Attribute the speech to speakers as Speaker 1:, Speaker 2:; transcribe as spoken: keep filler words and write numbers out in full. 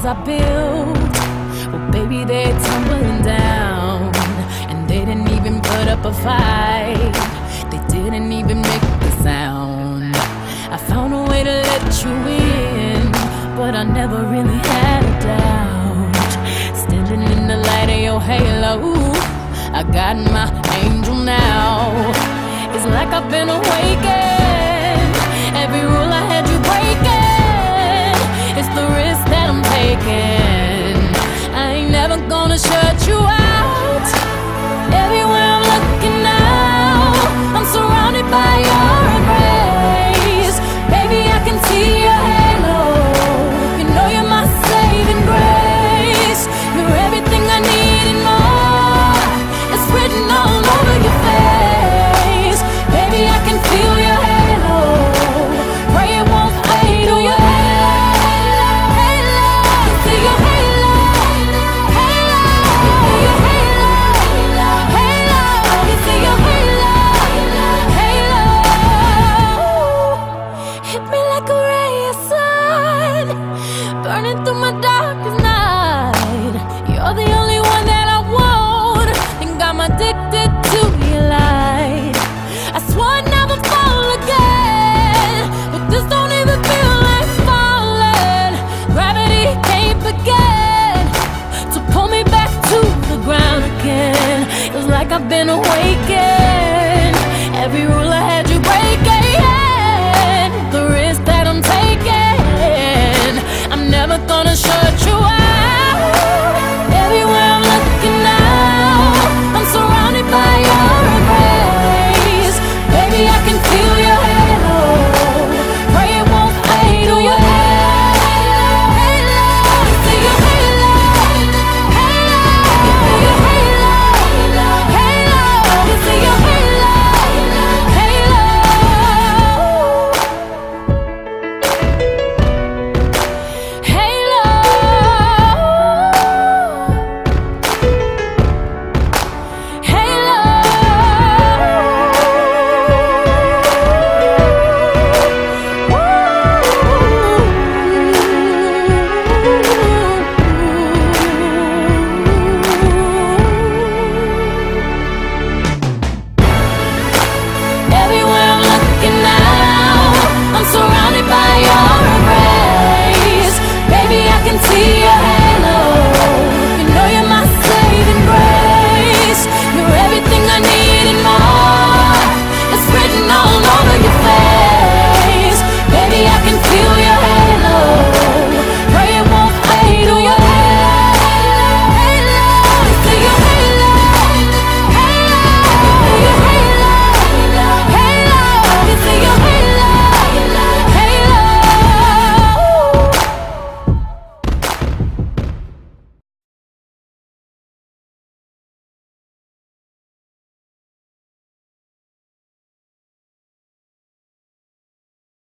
Speaker 1: I built, well baby they're tumbling down. And they didn't even put up a fight, they didn't even make a sound. I found a way to let you in, but I never really had a doubt. Standing in the light of your halo, I got my angel now. It's like I've been awakened. Every rule I had you breaking, it's the risk that I'm taking. I ain't never gonna shut you out. Everywhere I'm looking now, I'm surrounded by your embrace. Baby, I can see your halo. You know you're my saving grace. You're everything I need and more. It's written all over your face. Baby, I can feel your halo. Pray it won't fade away. See your halo, halo, your halo, halo, you see your halo, halo. Hit me like a ray of sun, burning through my darkest night. You're the only one that I want, think I'm addicted to your light. I swore I'd never fall again, but this don't even feel like falling. Gravity can't begin to pull me back to the ground again. It's like I've been awakened. Every rule I